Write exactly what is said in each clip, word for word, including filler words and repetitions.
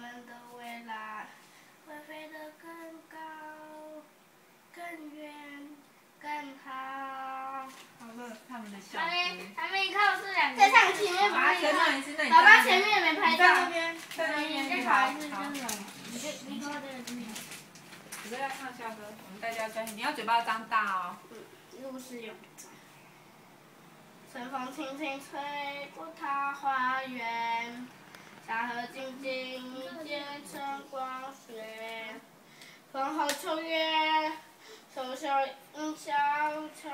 们的未来会飞得更高、更远、更好。 好了，他们的小还没歌。 还没靠这两个。再唱前面把再唱一次，那你爸爸前面没拍到。 在那边，在那边。 再好， 考一次真的。你就你说这个字面。 我在要唱校歌，我们大家专心，你要嘴巴张大哦。 嗯，路是永在。春风轻轻吹过桃花源，夏荷静静一见晨光雪。风后秋月，手袖迎小桥。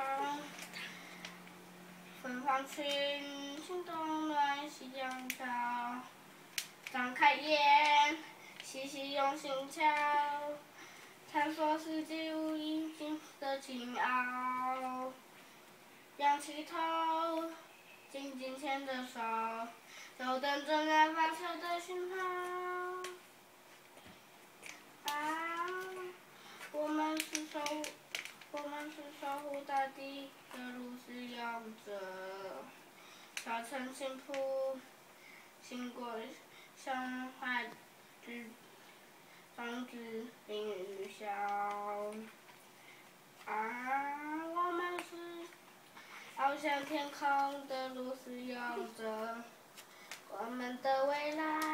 芬芳群，心动暖溪江潮。张开眼，细细用心瞧，探索四季无垠的情奥。仰起头，紧紧牵着手，就等着那发球的讯号。啊，我们是守，我们是守护大地的路是勇者，小城幸福，经过向海之防止淋雨小。啊，我们是翱翔天空的路是勇者，我们的未来